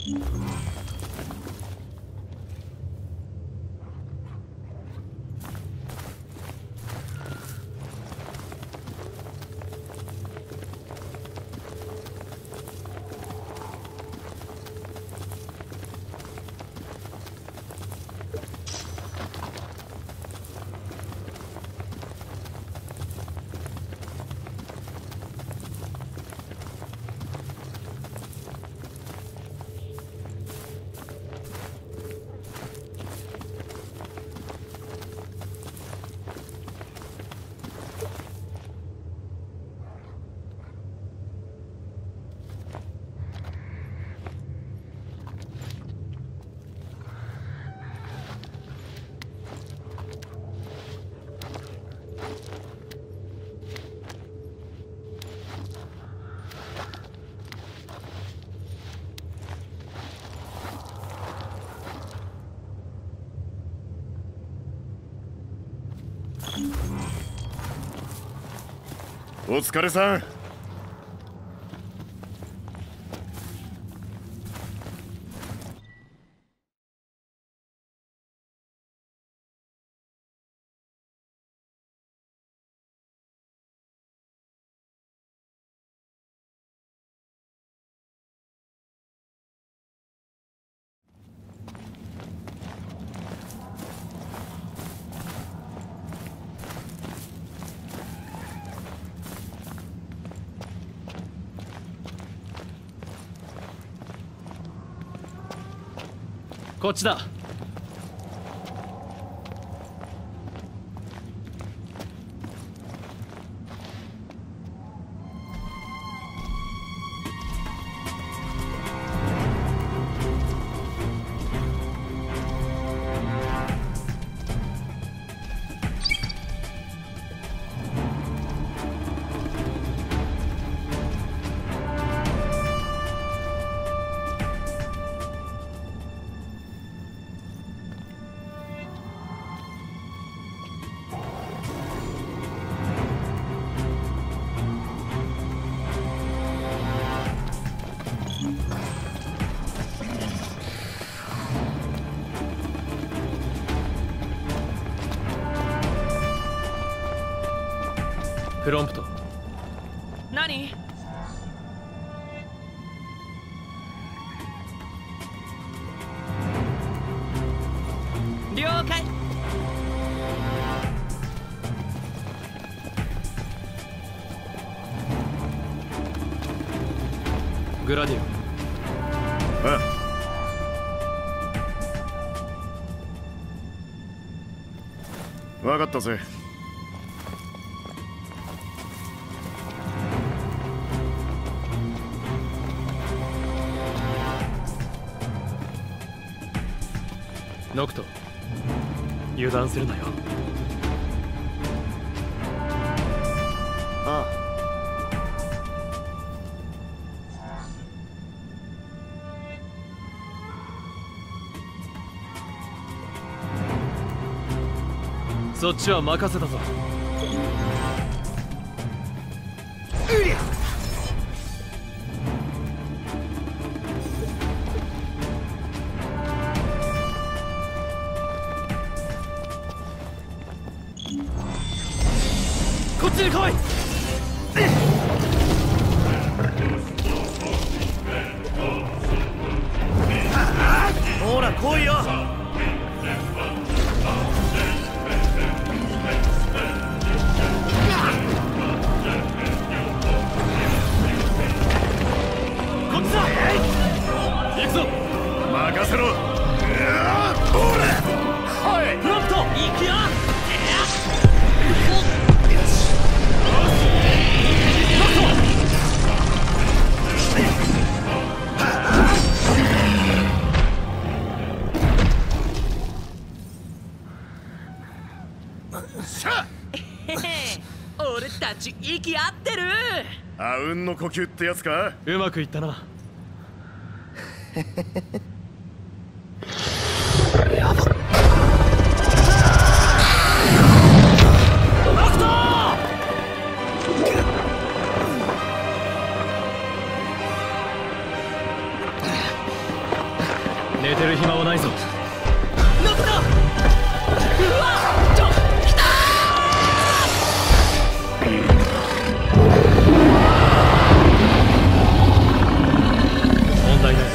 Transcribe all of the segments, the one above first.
お疲れさん。 こっちだ。プロンプト。 何？了解。 グラディオ。 ああ、分かったぜ。 ノクト、油断するなよ。 あそっちは任せたぞ。 こっちに来い。ほら来いよ。こっちだ。行くぞ。 任せろ。 ほら。はい。プロンプト行くよ。俺たち息合ってる。 あうんの呼吸ってやつか。 うまくいったな。 やばっ。ノクト寝てる暇はないぞ。 ノクト。うわっちょ来た問題ない。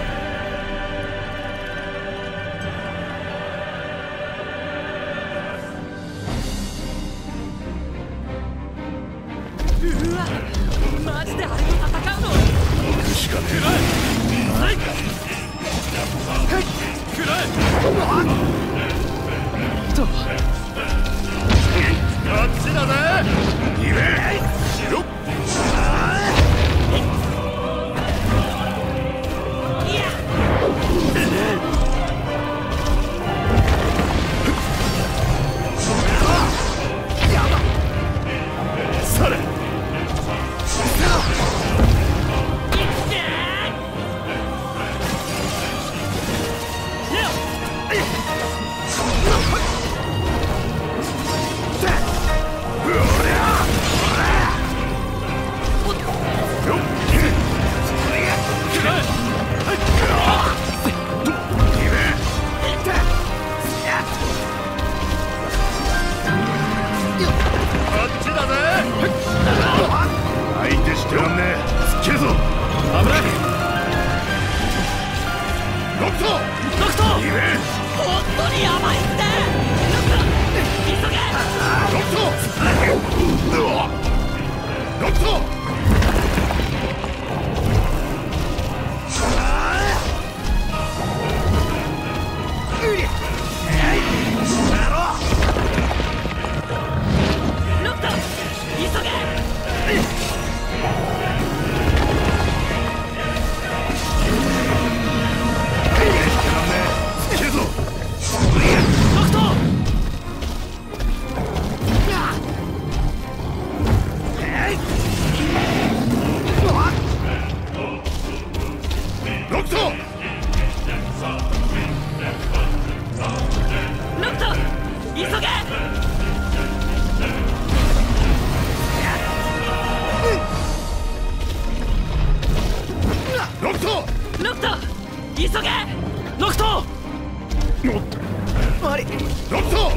うわマジであれと戦うの。 行くしかねえな。 はいくらえとこっちだぜ。 いべよっいやされ相手してらんねえ。すっげえぞ。 危ない。 ノクトノクトいべ本当にやばいって。ノクト急げ。 ノクトノクトノクト急げ。 すっげえぞ。 ノクトノクトノクト急げ。 ノクトノクト急げ。ノクトあれノクト